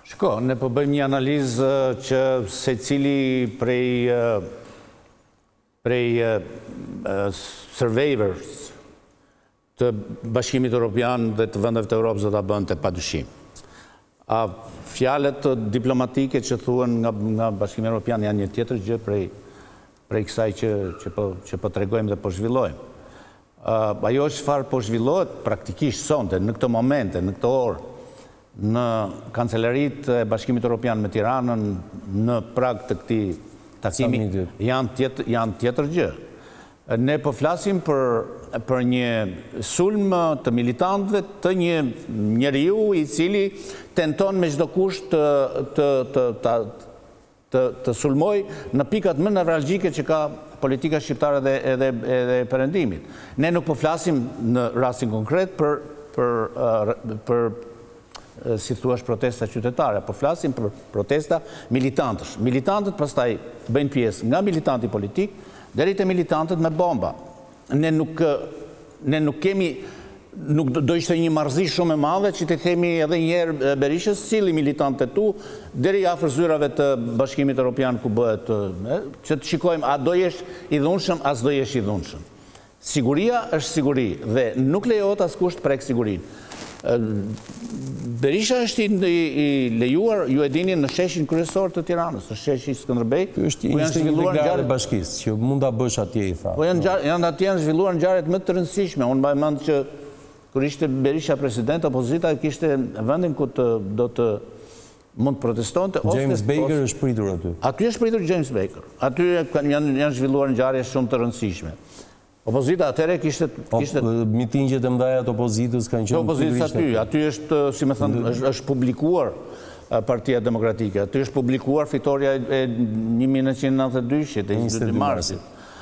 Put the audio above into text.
Shko, ne po bëjmë një analizë që secili prej survivors të Bashkimit Evropian dhe të vendeve të Europës do ta bënte padyshim. Fjalët diplomatike që thuhen nga Bashkimi Evropian janë një tjetër gjë prej kësaj që po tregojmë dhe po zhvillojmë. Ajo çfarë po zhvillohet praktikisht sonte, në këtë momente, në këtë orë, në Kancelarisë e Bashkimit Evropian me Tiranën, në prag të këtij takimi, janë tjetër gjë. Ne po flasim për një sulm të militantëve të një njeriu i cili tenton me çdo kusht të sulmoj në pikat më nevralgjike që ka politika shqiptare edhe perëndimit. Ne nuk po flasim në rastin konkret për si thuash protesta qytetare, po flasim për protesta militantësh. Militantët pastaj bëjnë pjesë nga militanti politik deri te militantët me bomba. Ne nuk kemi, nuk do ishte një marrëzi shumë e madhe që të themi edhe një herë Berishës, cili militantët tu deri afër zyrave të Bashkimit Evropian ku bëhet, që të shikojmë a do jesh i dhunshëm, as do jesh i dhunshëm. Siguria është siguri dhe nuk lejohet askush të prek sigurinë. Berisha është i lejuar, ju e dini, në sheshin kryesor të Tiranës, në sheshi Skënderbej, ku janë zhvilluar ngjarje bashkisë, që mund ta bësh atje i tha. Po janë zhvilluar ngjarjet më të rëndësishme. Unë mbaj mend që kur ishte Berisha president, opozita kishte vendin ku do të mund të protestonte. James Baker është pritur aty. Aty është pritur James Baker. Aty janë zhvilluar ngjarje shumë të rëndësishme. Opozita atëherë kishte mitingjet e mëdha të opozitës kanë qenë opozitës aty është, si më thënë, është publikuar Partia Demokratike, aty është publikuar fitoria e 1992-shit, e 22 marsit.